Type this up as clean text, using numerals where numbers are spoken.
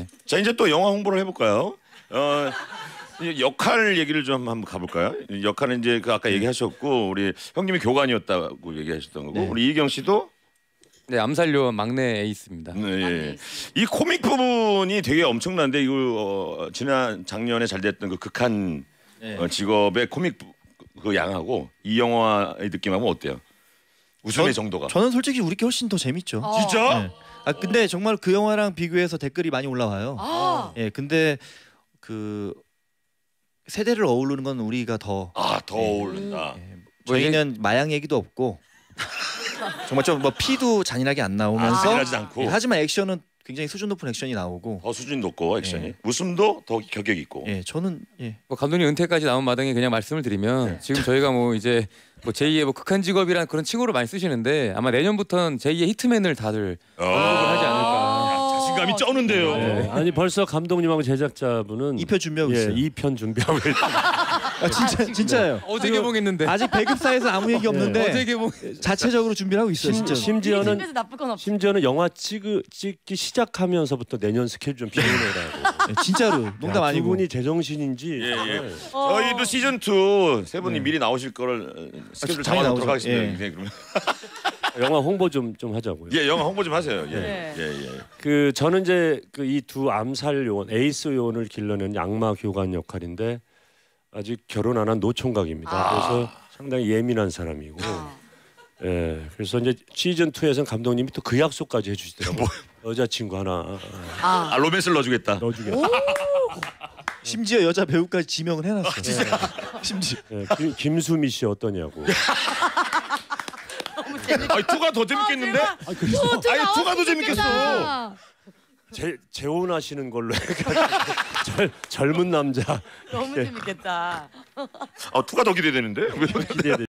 네. 자 이제 또 영화 홍보를 해볼까요? 이 역할 얘기를 좀 한번 가볼까요? 역할은 이제 그 아까 얘기하셨고 우리 형님이 교관이었다고 얘기하셨던 거고 네. 우리 이경 씨도 네, 암살요 막내 에이스입니다. 네. 예. 이 코믹 부분이 되게 엄청난데 이거 지난 작년에 잘 됐던 그 극한 직업의 코믹 그 양하고 이 영화의 느낌하고 어때요? 웃음의 정도가. 저는 솔직히 우리 게 훨씬 더 재밌죠. 진짜? 네. 아 근데 정말 그 영화랑 비교해서 댓글이 많이 올라와요. 예, 근데 그 세대를 어우르는 건 우리가 더 더 어울린다. 저희는 마약 얘기도 없고 정말 좀 뭐 피도 잔인하게 안 나오면서 잔인하지 않고. 예, 하지만 액션은 굉장히 수준 높은 액션이 나오고 더 수준 높고 액션이 웃음도 더 격격 있고. 예, 저는 뭐 감독님 은퇴까지 나온 마당에 그냥 말씀을 드리면 지금 저희가 뭐 이제 뭐 제2의 뭐 극한 직업이라는 그런 칭호를 많이 쓰시는데 아마 내년부터는 제2의 히트맨을 다들 하지 않을까. 자신감이 쩌는데요. 네. 아니 벌써 감독님하고 제작자분은 2편 준비하고 있어요. 2편 준비하고 아, 진짜예요. 어제 개봉했는데. 아직 배급사에서 아무 얘기 없는데 어제 개봉. 자체적으로 준비를 하고 있어요. 진짜. 심지어는 영화 찍기 시작하면서부터 내년 스케줄 좀 비워내라고. 네, 진짜로 농담 아니고. 두 분이 제정신인지. 저희도 시즌 2 세 분이 미리 나오실 거를 스케줄 잡아놓도록 하겠습니다. 그러면. 영화 홍보 좀 하자고요. 예, 영화 홍보 좀 하세요. 그 저는 이제 그 이 두 암살 요원, 에이스 요원을 길러낸 악마 교관 역할인데 아직 결혼 안 한 노총각입니다. 그래서 상당히 예민한 사람이고. 예, 그래서 이제 시즌 2에서는 감독님이 또 그 약속까지 해주시더라고요. 여자친구 하나 로맨스를 넣어주겠다. 심지어 여자 배우까지 지명을 해놨어. 진짜. 심지어. 예, 김수미 씨 어떠냐고. 아니 투가 더 재밌겠는데? 아니 투가 더 재밌겠어. 재혼하시는 걸로 해가지고 젊은 남자. 너무 재밌겠다. 투가 더 기대되는데? 기대돼.